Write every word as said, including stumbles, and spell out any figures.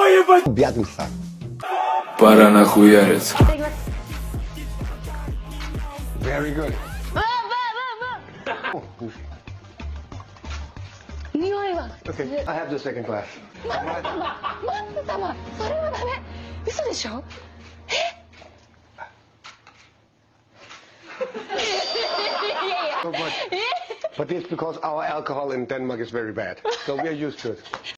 Biatl-san. Пора нахуяриться. Very good. 匂いは Okay, I have the second glass. マッサママッサマそれはダメ嘘でしょえいやいや So, but, but it's because our alcohol in Denmark is very bad. So we are used to it.